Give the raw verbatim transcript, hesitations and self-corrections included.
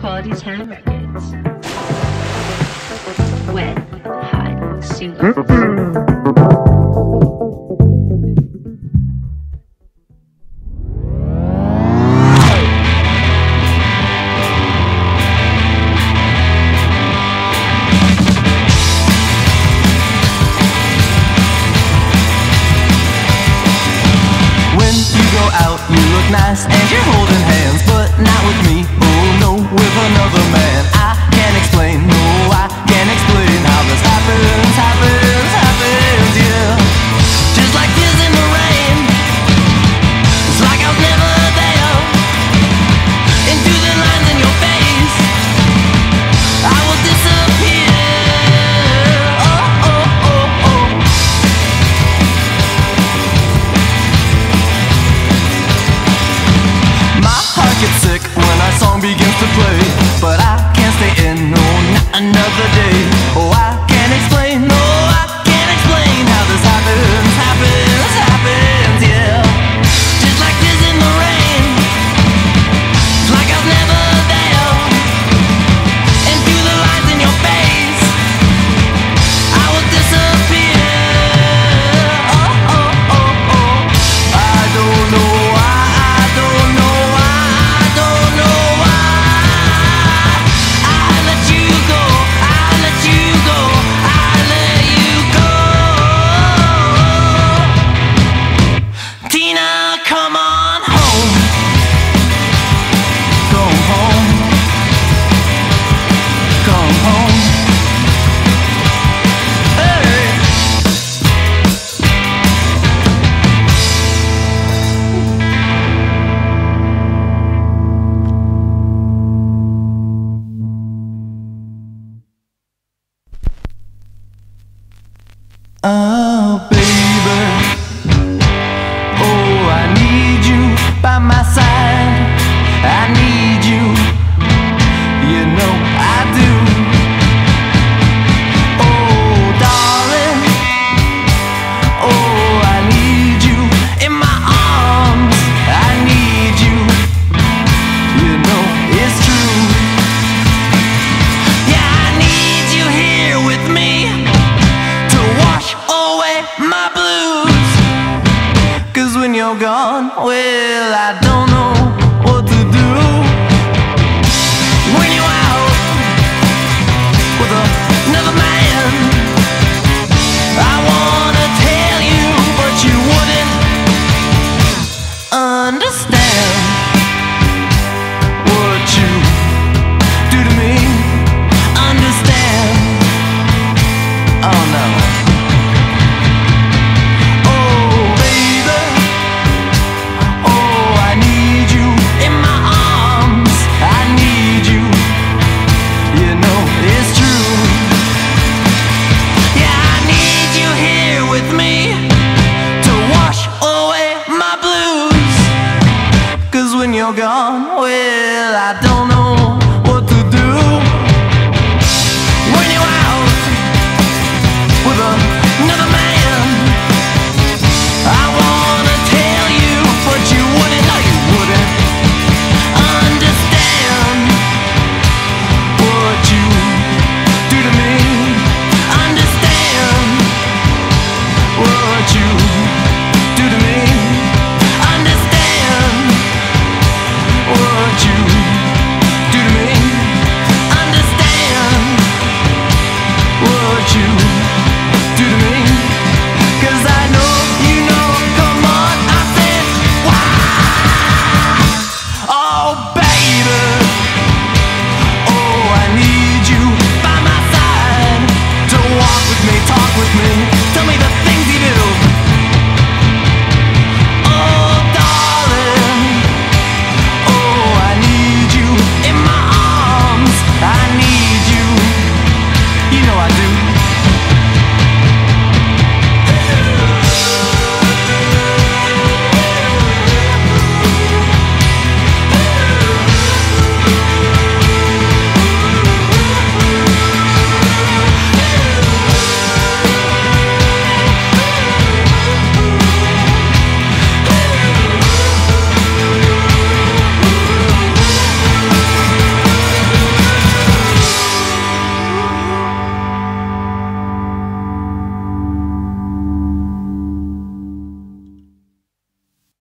Quality Sound Records. Wet, hot, super. Out, you look nice and you're holding hands, but not with me, oh no, with another man. I can't explain, no, I can't explain how this happens, happens, happens, yeah. Just like tears in the rain, it's like I was never there. Into the lines in your face, I will disappear. Oh, oh, oh, oh. Get sick when our song begins to play, but I can't stay in, no, not another day. Oh, I can't explain, no, I can't explain how this happens, happens, happens, yeah. Just like this in the rain, it's like I was never there. And through the lines in your face, I will disappear. Oh, oh, oh, oh. I don't know why, I don't know. Oh, baby, oh, I need you by my side. I need you, you know I do. Oh, darling, oh, I need you in my arms. I need you, you know it's true. Yeah, I need you here with me to wash away my blues. Cause when you're gone, well, I don't know what to do. When you're out with another man, I wanna tell you, but you wouldn't understand what you do to me. Understand? Oh no. When you're gone, well